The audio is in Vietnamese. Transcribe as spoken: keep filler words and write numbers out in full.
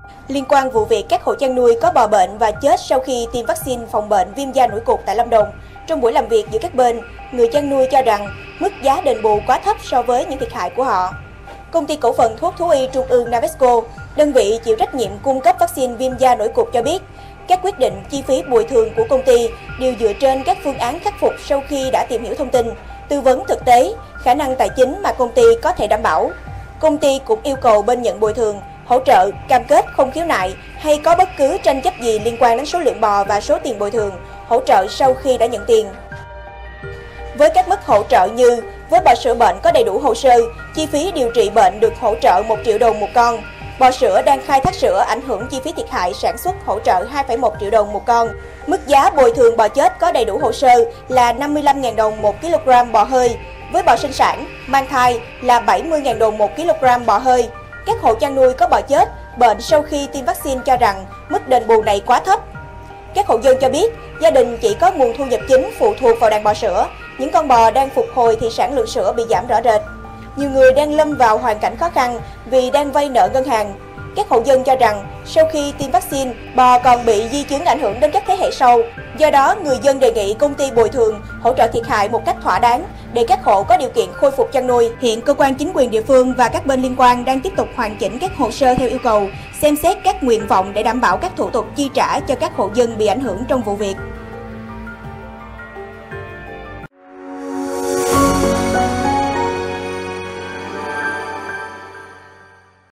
Liên quan vụ việc các hộ chăn nuôi có bò bệnh và chết sau khi tiêm vaccine phòng bệnh viêm da nổi cục tại Lâm Đồng, trong buổi làm việc giữa các bên, người chăn nuôi cho rằng mức giá đền bù quá thấp so với những thiệt hại của họ. Công ty cổ phần thuốc thú y Trung ương Navesco, đơn vị chịu trách nhiệm cung cấp vaccine viêm da nổi cục cho biết, các quyết định chi phí bồi thường của công ty đều dựa trên các phương án khắc phục sau khi đã tìm hiểu thông tin, tư vấn thực tế, khả năng tài chính mà công ty có thể đảm bảo. Công ty cũng yêu cầu bên nhận bồi thường, hỗ trợ, cam kết không khiếu nại hay có bất cứ tranh chấp gì liên quan đến số lượng bò và số tiền bồi thường, hỗ trợ sau khi đã nhận tiền. Với các mức hỗ trợ như với bò sữa bệnh có đầy đủ hồ sơ, chi phí điều trị bệnh được hỗ trợ một triệu đồng một con. Bò sữa đang khai thác sữa ảnh hưởng chi phí thiệt hại sản xuất hỗ trợ hai phẩy một triệu đồng một con. Mức giá bồi thường bò chết có đầy đủ hồ sơ là năm mươi lăm nghìn đồng một kg bò hơi. Với bò sinh sản, mang thai là bảy mươi nghìn đồng một kg bò hơi. Các hộ chăn nuôi có bò chết, bệnh sau khi tiêm vaccine cho rằng mức đền bù này quá thấp. Các hộ dân cho biết, gia đình chỉ có nguồn thu nhập chính phụ thuộc vào đàn bò sữa. Những con bò đang phục hồi thì sản lượng sữa bị giảm rõ rệt. Nhiều người đang lâm vào hoàn cảnh khó khăn vì đang vay nợ ngân hàng. Các hộ dân cho rằng sau khi tiêm vaccine, bò còn bị di chứng ảnh hưởng đến các thế hệ sau. Do đó, người dân đề nghị công ty bồi thường, hỗ trợ thiệt hại một cách thỏa đáng để các hộ có điều kiện khôi phục chăn nuôi. Hiện cơ quan chính quyền địa phương và các bên liên quan đang tiếp tục hoàn chỉnh các hồ sơ theo yêu cầu, xem xét các nguyện vọng để đảm bảo các thủ tục chi trả cho các hộ dân bị ảnh hưởng trong vụ việc.